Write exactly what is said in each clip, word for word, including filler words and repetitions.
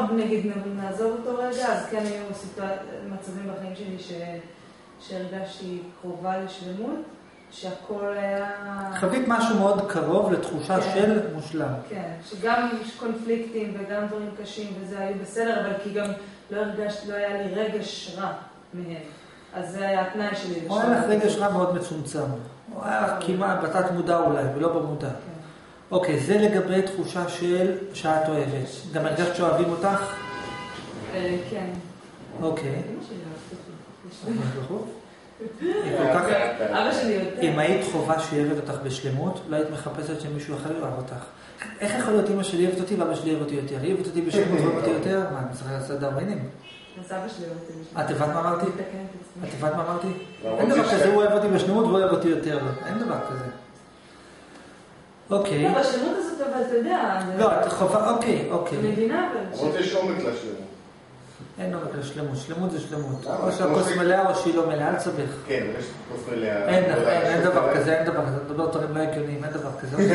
נגיד נעזוב אותו רגע, אז כן היו מצבים בחיים שלי ש... שהרגשתי קרובה לשלמות, שהכל היה... חווית משהו מאוד קרוב לתחושה כן. של מושלם. כן, שגם יש קונפליקטים וגם דברים קשים וזה היו בסדר, אבל כי גם לא הרגשת, לא היה לי רגש רע מהם. אז זה היה התנאי שלי. או היה לך רגש רע מאוד מצומצם. או היה לך כמעט בתת מודע אולי, ולא במודע. כן. אוקיי, זה לגבי תחושה של שאת אוהבת. גם הרגשת שאוהבים אותך? כן. אוקיי. אמא שלי אוהבת אותי. אבא שלי יותר. אם היית חובה שהיא אוהבת אותך בשלמות, לא היית מחפשת שמישהו אחר יאהב אותך. איך יכול להיות אמא שלי אוהבת אותי ואבא שלי אוהב אותי יותר? היא אוהבת אותי בשלמות ואוהבת אותי יותר? מה, אני צריכה לעשות דרבנים? אז אבא שלי אוהב אותי בשלמות. את הבנת מה אמרתי? את הבנת מה אמרתי? אין דבר כזה, הוא אוהב אותי בשלמות והוא אוהב אותי יותר. אין דבר כזה. אוקיי. לא, בשלמות הזאת, אבל אתה יודע... לא, את חובה, אוקיי, אוקיי. מבינה, אבל... עוד יש עומק לשלמות. אין עומק לשלמות, שלמות זה שלמות. או שהכוס מלאה או שהיא לא מלאה, אל תסבך. כן, יש כוס מלאה. אין דבר כזה, אין דבר כזה. נדבר דברים לא הגיוניים, אין דבר כזה.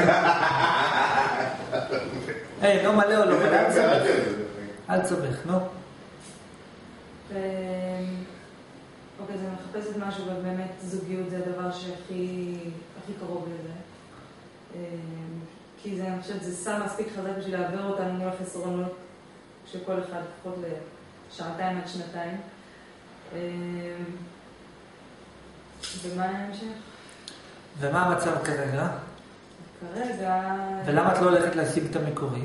היי, לא מלא או לא מלא, אל תסבך. אל תסבך, נו. אוקיי, זה מחפשת משהו, אבל באמת זוגיות זה הדבר שהכי קרוב לזה. כי זה, אני חושבת, זה סם מספיק חזק בשביל להעביר אותנו מול החסרונות של כל אחד, לפחות לשעתיים עד שנתיים. ומה ההמשך? ומה המצב כרגע? כרגע... ולמה את לא הולכת להשיג את המקורי?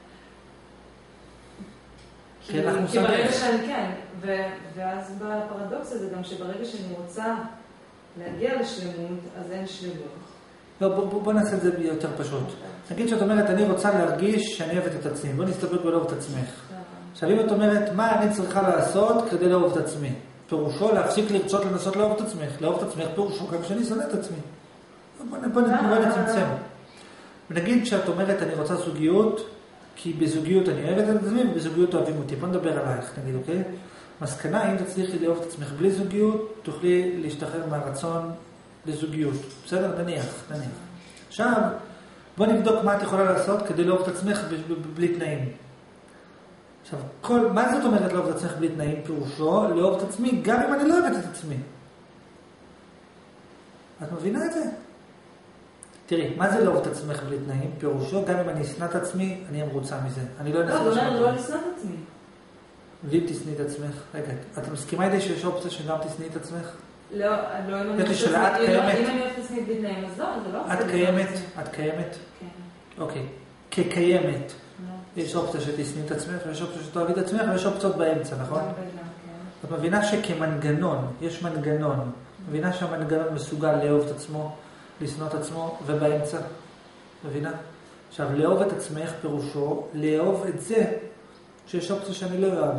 כי ברגע שאני כן, ואז בא הפרדוקס הזה גם שברגע שאני רוצה להגיע לשלמות, אז אין שלמות. לא, בוא, בוא, בוא נעשה את זה יותר פשוט. נגיד שאת אומרת, אני רוצה להרגיש שאני אוהבת את עצמי. בוא נסתפק בלאהוב את עצמך. עכשיו, אם את אומרת, מה אני צריכה לעשות כדי לאהוב את עצמי? פירושו להפסיק לרצות לנסות לאהוב את עצמך. לאהוב את עצמך פירושו גם שאני שונא את עצמי. בוא, בוא, בוא נצמצם. ונגיד שאת אומרת, אני רוצה זוגיות, כי בזוגיות אני אוהבת את עצמי, ובזוגיות אוהבים אותי. בוא נדבר עלייך, נגיד, אוקיי? מסקנה, אם תצליחי לאהוב את עצמך בלי זוגיות, תוכלי להשתחרר מהרצון לזוגיות. בסדר? נניח, נניח. עכשיו, בוא נבדוק מה את יכולה לעשות כדי לאהוב את עצמך בלי תנאים. עכשיו, כל, מה זאת אומרת לאהוב את עצמך בלי תנאים? פירושו, לאהוב את עצמי גם אם אני לא אוהבת את עצמי. את מבינה את זה? תראי, מה זה לאהוב את עצמך בלי תנאים? פירושו, גם אם אני אשנא את עצמי, אני אהיה מרוצה מזה. אני לא אנסה לשנות. לא, לא לשנוא את עצמי. ואם תשנאי את עצמך? רגע, את מסכימה איתי שיש אופציה שגם תשנאי את עצמך? לא, לא, אם אני אוהבת את עצמי בלי תנאים, אז לא, זה לא... את קיימת? את קיימת? כן. אוקיי. כקיימת. יש אופציה שתשנאי את עצמך, ויש אופציה שתאהבי את עצמך, ויש אופציות באמצע, נכון? את מבינה שכמנגנון, יש מנגנון. מבינה שהמנגנון מסוגל לאהוב את עצמו, לשנוא את עצמו, ובאמצע. מבינה? עכשיו, לאהוב את עצמך פירושו, לאהוב את זה, שיש אופציה שאני לא אוהב.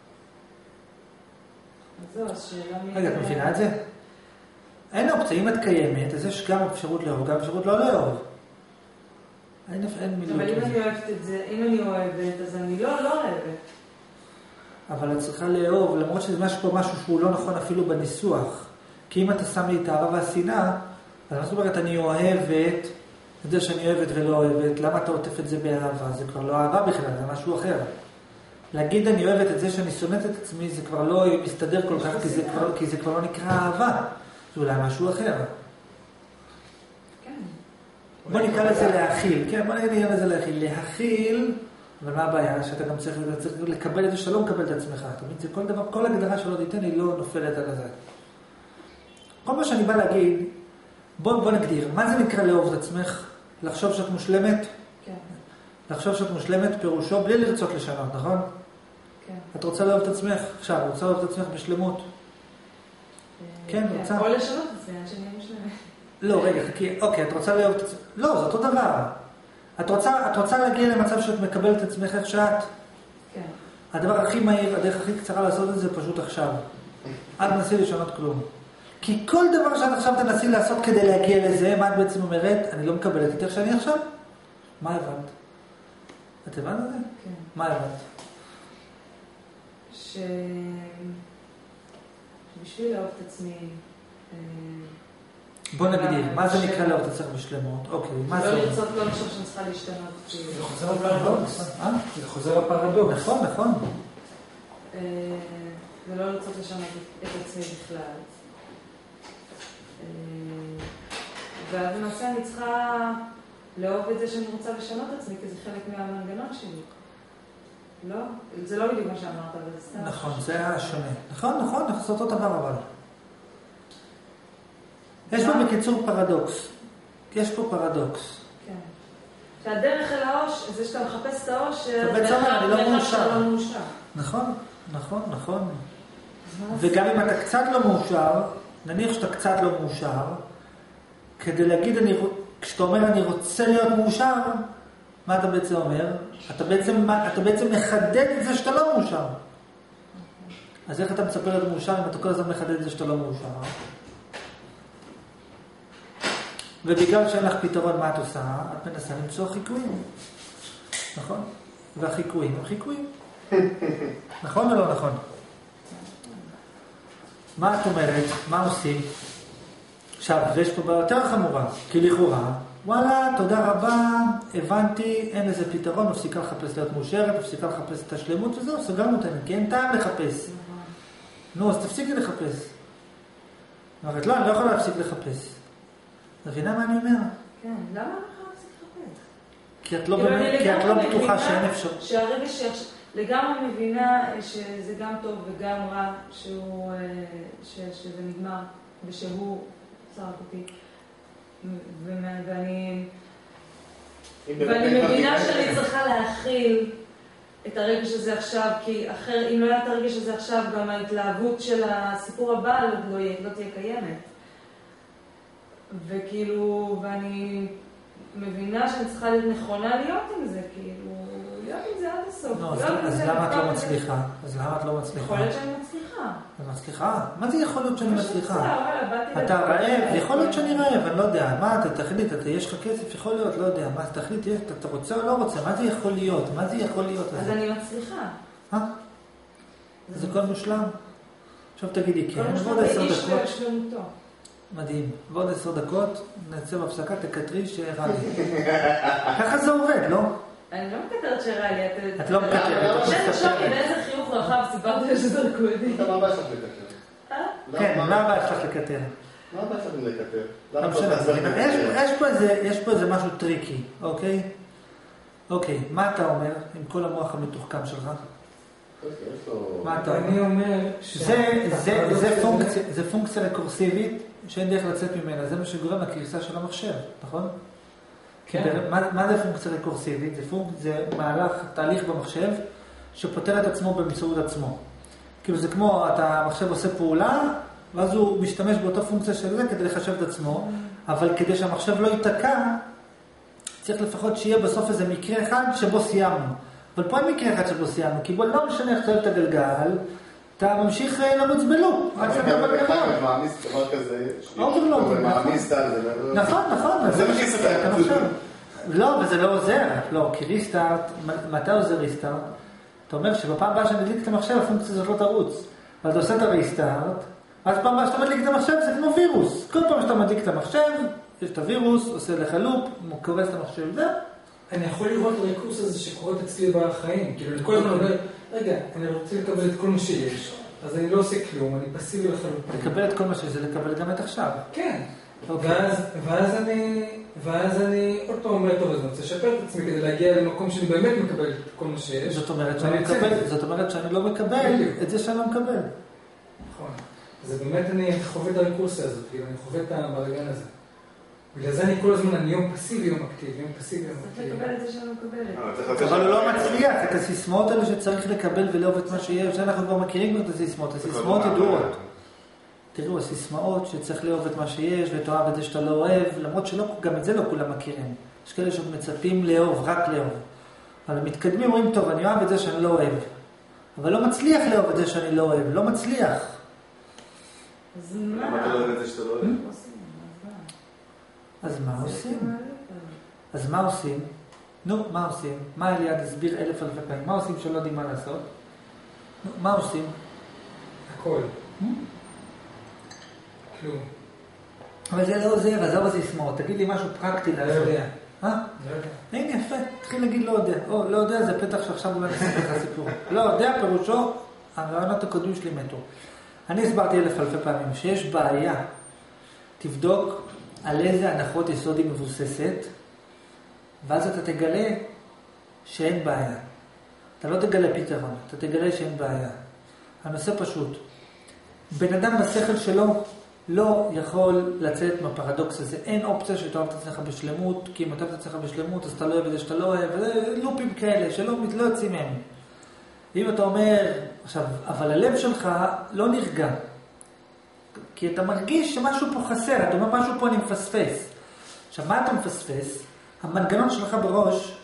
רגע, את מבינה את זה? אין אופציה, אם את קיימת, אז יש גם אפשרות לאהוב, גם אפשרות לא לאהוב. אין, אין מילות. אבל אם אני אוהבת את זה, אם אני אוהבת, אז אני לא, לא אוהבת. אבל את צריכה לאהוב, למרות שזה משהו פה משהו שהוא לא נכון אפילו בניסוח. כי אם אתה שם לי את האהבה והשנאה, אז מה זאת אומרת, אני אוהבת, את זה שאני אוהבת ולא אוהבת, למה אתה עוטף את זה באהבה? זה כבר לא אהבה בכלל, זה משהו אחר. להגיד אני אוהבת את זה שאני שונאת את עצמי, זה כבר לא מסתדר כל כך, כי זה כבר, כי זה כבר לא נקרא אהבה. זה אולי משהו אחר. כן. בוא נקרא לזה להכיל. כן, בוא נקרא לזה להכיל. להכיל, אבל מה הבעיה? שאתה גם צריך, צריך לקבל את זה שאתה לא מקבל את עצמך. תמיד זה כל דבר, כל הגדרה שלא תיתן היא לא נופלת על זה. כל מה שאני בא להגיד, בוא, בוא נגדיר, מה זה נקרא לאהוב את עצמך? לחשוב שאת מושלמת? כן. לחשוב שאת מושלמת פירושו בלי לרצות לשנות, נכון? כן. את רוצה לאהוב את עצמך? עכשיו, רוצה לאהוב את עצמך בשלמות? כן, רוצה. או לשנות את זה, שאני מושלמת. לא, רגע, חכי, אוקיי, את רוצה לאהוב את עצמך? לא, זה אותו דבר. את רוצה, את רוצה להגיע למצב שאת מקבלת את עצמך איך שאת? כן. הדבר הכי מהיר, הדרך הכי קצרה לעשות את זה פשוט עכשיו. אל תנסי לשנות כלום. כי כל דבר שאת עכשיו תנסי לעשות כדי להגיע לזה, מה את בעצם אומרת? אני לא מקבלת את איך שאני עכשיו? מה הבנת? את הבנת את זה? כן. מה הבנת? ש... שבשביל לאהוב את עצמי... בוא נגדיר, מה זה נקרא לאהוב את עצמך בשלמות? אוקיי, מה זה? לא לרצות, לא לחשוב שאני צריכה להשתנות. זה חוזר לפרדוקס. זה חוזר לפרדוקס. נכון, נכון. ולא לרצות לשנות את עצמי בכלל. ואז למעשה אני צריכה לאהוב את זה שאני רוצה לשנות את עצמי, כי זה חלק מהמנגנון שלי. לא? זה לא בדיוק מה שאמרת, אבל זה סתם. נכון, זה היה שונה. נכון, נכון, אנחנו עושות אותו דבר אבל. יש פה בקיצור פרדוקס. יש פה פרדוקס. כן. שהדרך אל האוש, זה שאתה מחפש את האוש, זה בעצם אני לא מאושר. לא מאושר. נכון, נכון, נכון. וגם אם אתה קצת לא מאושר, נניח שאתה קצת לא מאושר, כדי להגיד, אני, כשאתה אומר אני רוצה להיות מאושר, מה אתה בעצם אומר? אתה בעצם, אתה בעצם מחדד את זה שאתה לא מאושר. אז איך אתה מצפה להיות מאושר אם אתה כל הזמן מחדד את זה שאתה לא מאושר? ובגלל שאין לך פתרון, מה את עושה? את מנסה למצוא חיקויים. נכון? והחיקויים הם חיקויים. נכון או לא נכון? מה את אומרת? מה עושים? עכשיו, ויש פה בעיה יותר חמורה, כי לכאורה, וואלה, תודה רבה, הבנתי, אין לזה פתרון, מפסיקה לחפש להיות מאושרת, מפסיקה לחפש את השלמות, וזהו, סגרנו אותנו, כי אין טעם לחפש. נו, אז תפסיקי לחפש. אומרת, לא, אני לא יכולה להפסיק לחפש. מבינה מה אני אומר? כן, למה אני יכולה להפסיק לחפש? כי את לא באמת, כי את לא בטוחה שאין אפשר. שהרגע לגמרי מבינה שזה גם טוב וגם רע, שזה נגמר ושהוא צרק אותי. ואני ואני מבינה שאני צריכה להכיל את הרגש הזה עכשיו, כי אחר, אם לא היה את הרגש הזה עכשיו, גם ההתלהבות של הסיפור הבא לא, לא תהיה קיימת. וכאילו, ואני מבינה שאני צריכה להיות נכונה להיות עם זה, כאילו, להיות עם זה עד הסוף. לא, אז למה את לא מצליחה? אז למה את לא מצליחה? יכול להיות שאני מצליחה. את מצליחה? מה זה יכול להיות שאני מצליחה? אתה רעב? יכול להיות שאני רעב, אני לא יודע. מה אתה תחליט? יש לך כסף? יכול להיות, לא יודע. מה תחליט? אתה רוצה או לא רוצה? מה זה יכול להיות? מה זה יכול להיות? אז אני מצליחה. אה? זה כל מושלם? עכשיו תגידי, כן. כל מושלם באיש ובשלמותו. מדהים. ועוד עשר דקות, נצא בהפסקה, תקטרי שרע לי. ככה זה עובד, לא? אני לא מקטרת שרע לי. את לא מקטרת. שאני שוקי באיזה חיוך רחב סיפרת שזרקו את זה. מה הבעיה שלך לקטר? כן, מה הבעיה שלך לקטר? מה הבעיה שלך לקטר? לא משנה, יש פה איזה משהו טריקי, אוקיי? אוקיי, מה אתה אומר עם כל המוח המתוחכם שלך? מה אתה אומר? אני אומר זה פונקציה רקורסיבית שאין דרך לצאת ממנה, זה מה שגורם לקריסה של המחשב, נכון? כן. מה זה פונקציה רקורסיבית? זה מהלך, תהליך במחשב שפותר את עצמו באמצעות עצמו. כאילו זה כמו, המחשב עושה פעולה, ואז הוא משתמש באותה פונקציה של זה כדי לחשב את עצמו, אבל כדי שהמחשב לא ייתקע, צריך לפחות שיהיה בסוף איזה מקרה אחד שבו סיימנו. אבל פה אין מקרה אחד שבו סיימנו, כי בוא לא משנה איך את הגלגל, אתה ממשיך לרוץ בלופ. אבל אחד מעמיס דבר כזה, מעמיס על זה. נכון, נכון. זה מה שיספר. לא, וזה לא עוזר. לא, כי ריסטארט, מתי עוזר ריסטארט? אתה אומר שבפעם הבאה שאני מדליק את המחשב, הפונקציה הזאת לא תרוץ. אבל אתה עושה את הריסטארט, אז פעם הבאה שאתה מדליק את המחשב זה כמו וירוס. כל פעם שאתה מדליק את המחשב, יש את הווירוס, עושה לך לופ, קורס את המחשב, זה. אני יכול לראות את הריקוס הזה שקורית אצלי בחיים. כאילו, לכל הזמן אומר, רגע, אני רוצה לקבל את כל מה שיש, אז אני לא עושה כלום, אני פסיבי לחלוטין. לקבל את כל מה שיש, זה לקבל גם את עכשיו. כן. ואז אני, ואז אני עוד פעם אומר, טוב, אז אני רוצה לשפר את עצמי כדי להגיע למקום שאני באמת מקבל את כל מה שיש. זאת אומרת שאני מקבל, זאת אומרת שאני לא מקבל את זה שאני לא מקבל. נכון. אז באמת אני חווה את הריקורסיה הזאת, כאילו, אני חווה את הבלגן הזה. בגלל זה אני כל הזמן, אני יום פסיבי, יום אקטיבי, יום פסיבי, יום אקטיבי. צריך לקבל את זה שאני לא מקבלת. אבל הוא לא מצליח, את הסיסמאות האלה שצריך לקבל ולאהוב את מה שיש, שאנחנו כבר מכירים כבר את הסיסמאות, הסיסמאות ידועות. תראו, הסיסמאות שצריך לאהוב את מה שיש ותאהב את זה שאתה לא אוהב, למרות שגם את זה לא כולם מכירים. יש כאלה שעוד מצפים לאהוב, רק לאהוב. אבל מתקדמים, אומרים, טוב, אני אוהב את זה שאני לא אוהב. אבל לא מצליח לאהוב את זה שאני לא אוהב, לא מצליח. אז מה? למה אתה לא אוהב את זה שאתה לא אוהב? אז מה עושים? אז מה עושים? נו, מה עושים? מה אליעד הסביר אלף אלפי פעמים? מה עושים שלא יודעים מה לעשות? נו, מה עושים? הכל. כלום. אבל זה לא עוזר, עזוב הסיסמאות, תגיד לי משהו פרקטי להפריע. אה? הנה יפה, תתחיל להגיד לא יודע. או, לא יודע זה פתח שעכשיו אולי נספר לך סיפור. לא יודע, פירושו, הרעיונות הקודמים שלי מתו. אני הסברתי אלף אלפי פעמים שיש בעיה. תבדוק על איזה הנחות יסוד היא מבוססת, ואז אתה תגלה שאין בעיה. אתה לא תגלה פתרון, אתה תגלה שאין בעיה. הנושא פשוט. בן אדם בשכל שלו לא יכול לצאת מהפרדוקס הזה. אין אופציה שאתה אוהב את עצמך בשלמות, כי אם אתה אוהב את עצמך בשלמות, אז אתה לא אוהב את זה שאתה לא אוהב, וזה לופים כאלה שלא לא יוצאים מהם. אם אתה אומר, עכשיו, אבל הלב שלך לא נרגע, כי אתה מרגיש שמשהו פה חסר, אתה אומר משהו פה אני מפספס. עכשיו, מה אתה מפספס? המנגנון שלך בראש,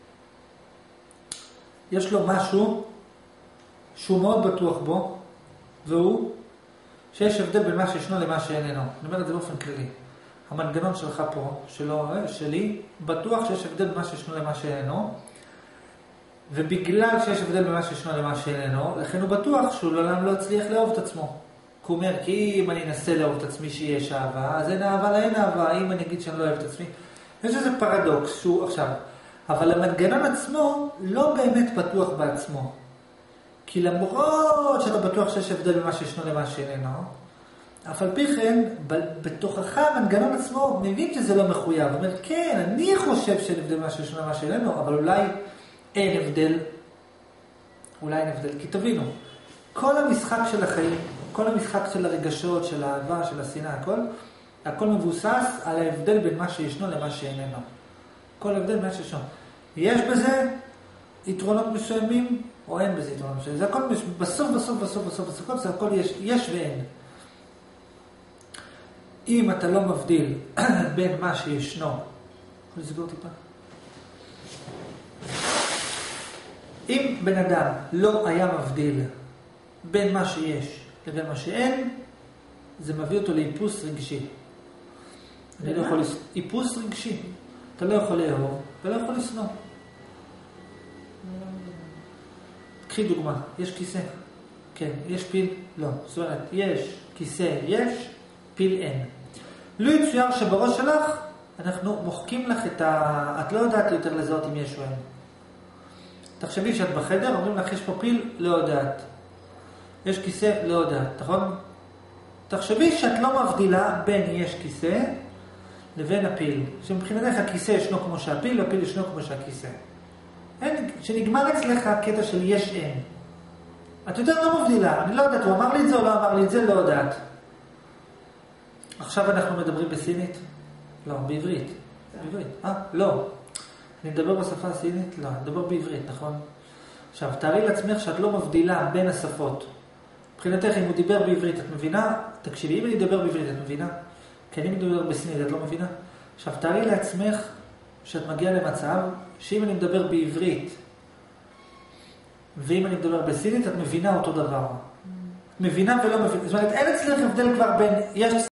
יש לו משהו שהוא מאוד בטוח בו, והוא שיש הבדל בין מה שישנו למה שאיננו. אני אומר את זה באופן כללי. המנגנון שלך פה, שלו, שלי, בטוח שיש הבדל בין מה שישנו למה שאיננו, ובגלל שיש הבדל בין מה שישנו למה שאיננו, לכן הוא בטוח שהוא לעולם לא הצליח לאהוב את עצמו. הוא אומר, כי אם אני אנסה לאהוב את עצמי שיש אהבה, אז אין אהבה לאין אהבה, אם אני אגיד שאני לא אוהב את עצמי. יש איזה פרדוקס שהוא עכשיו, אבל המנגנון עצמו לא באמת בטוח בעצמו. כי למרות שאתה בטוח שיש הבדל במה שישנו למה שאיננו, אף על פי כן, בתוכך המנגנון עצמו מבין שזה לא מחויב. הוא אומר, כן, אני חושב שאין הבדל במה שישנו למה שאיננו, אבל אולי אין הבדל. אולי אין הבדל. כי תבינו, כל המשחק של החיים, כל המשחק של הרגשות, של האהבה, של השנאה, הכל, הכל מבוסס על ההבדל בין מה שישנו למה שאיננו. כל הבדל בין מה שישנו. יש בזה יתרונות מסוימים, או אין בזה יתרונות מסוימים. זה הכל בסוף, בסוף, בסוף, בסוף, בסוף, זה הכל יש, יש ואין. אם אתה לא מבדיל בין מה שישנו, יכול לסגור טיפה? אם בן אדם לא היה מבדיל בין מה שיש לבין מה שאין, זה מביא אותו לאיפוס רגשי. אני לא יכול לס... איפוס רגשי. אתה לא יכול לאהוב ולא יכול לשנוא. קחי דוגמה, יש כיסא. כן, יש פיל? לא. זאת אומרת, יש כיסא, יש, פיל אין. לא יצויר שבראש שלך, אנחנו מוחקים לך את ה... את לא יודעת יותר לזהות אם יש או אין. תחשבי שאת בחדר, אומרים לך, יש פה פיל, לא יודעת. יש כיסא, לא יודעת, נכון? תחשבי שאת לא מבדילה בין יש כיסא לבין הפיל. שמבחינתך הכיסא ישנו כמו שהפיל, והפיל ישנו כמו שהכיסא. אין, שנגמר אצלך הקטע של יש אין. את יותר לא מבדילה, אני לא יודעת, הוא אמר לי את זה או לא אמר לי את זה, לא יודעת. עכשיו אנחנו מדברים בסינית? לא, בעברית. בעברית, אה? לא. אני מדבר בשפה הסינית? לא, אני מדבר בעברית, נכון? עכשיו, תארי לעצמך שאת לא מבדילה בין השפות. מבחינתך, אם הוא דיבר בעברית, את מבינה? תקשיבי, אם אני מדבר בעברית, את מבינה? כי אני מדבר בסינית, את לא מבינה? עכשיו, תארי לעצמך שאת מגיעה למצב שאם אני מדבר בעברית, ואם אני מדבר בסינית, את מבינה אותו דבר. את מבינה ולא מבינה. זאת אומרת, אין אצלך הבדל כבר בין... יש